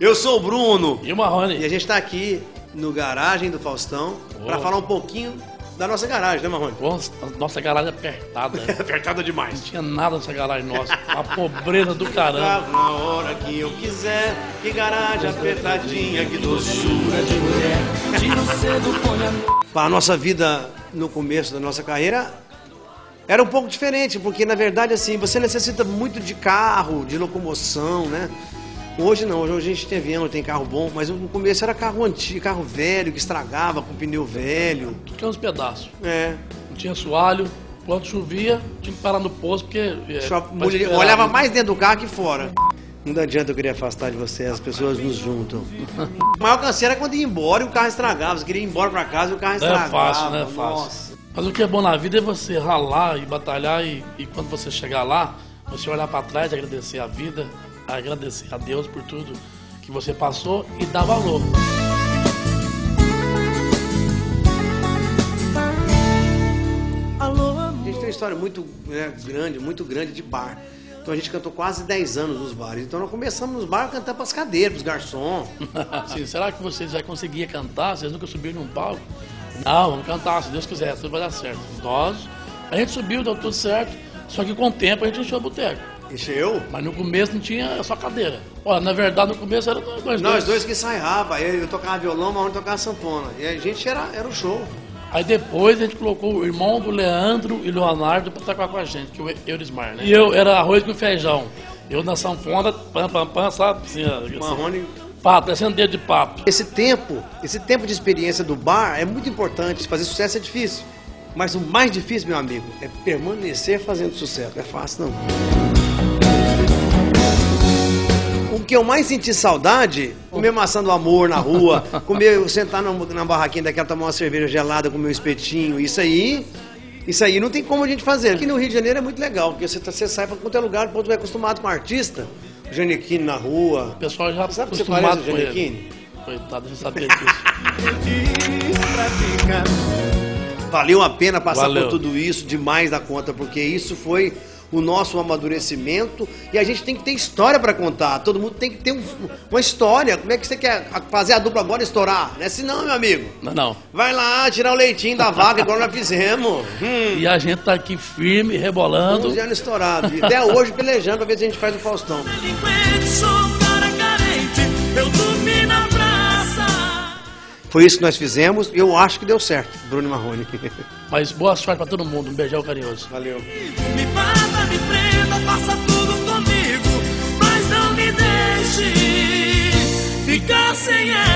Eu sou o Bruno. E o Marrone. E a gente tá aqui no Garagem do Faustão para falar um pouquinho da nossa garagem, né, Marrone? Nossa garagem é apertada. Apertada demais. Não tinha nada nessa garagem nossa. Uma pobreza do caramba. Na hora que eu quiser, que garagem apertadinha, que doçura de mulher. A nossa vida no começo da nossa carreira era um pouco diferente, porque na verdade assim, você necessita muito de carro, de locomoção, né? Hoje não, hoje a gente tem avião, tem carro bom, mas no começo era carro antigo, carro velho, que estragava com pneu velho. Tinha uns pedaços. É. Não tinha assoalho. Quando chovia, tinha que parar no posto, porque... olhava mais dentro do carro que fora. Não adianta eu querer afastar de você, as pessoas nos juntam. A maior canseira é quando ia embora e o carro estragava. Você queria ir embora pra casa e o carro estragava. Não é fácil, não é fácil. Nossa. Mas o que é bom na vida é você ralar e batalhar e quando você chegar lá, você olhar pra trás e agradecer a vida, agradecer a Deus por tudo que você passou e dar valor. A gente tem uma história muito grande de bar. Então a gente cantou quase 10 anos nos bares. Então nós começamos nos bares cantando pras cadeiras, pros garçons. Sim, será que vocês já conseguiam cantar? Vocês nunca subiram num palco? Não, vamos cantar, se Deus quiser, tudo vai dar certo. A gente subiu, deu tudo certo, só que com o tempo a gente encheu o boteco. Encheu? Mas no começo não tinha só cadeira. Olha, na verdade no começo era nós dois que ensaiava. Eu tocava violão, o Marrone tocava sanfona. E a gente era um show. Aí depois a gente colocou o irmão do Leandro e Leonardo pra tocar com a gente, que é o Eurismar, né? E eu era arroz com feijão. Eu na sanfona, pam, sabe? Assim, Marrone... Papo, descendo dedo de papo. Esse tempo de experiência do bar é muito importante. Fazer sucesso é difícil. Mas o mais difícil, meu amigo, é permanecer fazendo sucesso. Não é fácil, não. O que eu mais senti saudade, comer maçã do amor na rua, sentar na barraquinha daquela, tomar uma cerveja gelada com meu espetinho, isso aí não tem como a gente fazer. Aqui no Rio de Janeiro é muito legal, porque você sai pra qualquer lugar, quando você é acostumado com artista, Janequine na rua. O pessoal já sabe que você parece o Janequine? Coitado, não sabia disso. Valeu a pena passar por tudo isso, demais da conta, porque isso foi o nosso amadurecimento e a gente tem que ter história para contar. Todo mundo tem que ter uma história. Como é que você quer fazer a dupla agora estourar? Não é assim não, meu amigo. Não. Vai lá, tirar o leitinho da vaca, igual nós fizemos. E a gente tá aqui firme, rebolando. 11 anos estourado. E até hoje pelejando pra ver se a gente faz o Faustão. Foi isso que nós fizemos e eu acho que deu certo, Bruno e Marrone. Mas boa sorte pra todo mundo, um beijão carinhoso. Valeu. Me mata, me prenda, faça tudo comigo, mas não me deixe ficar sem ela.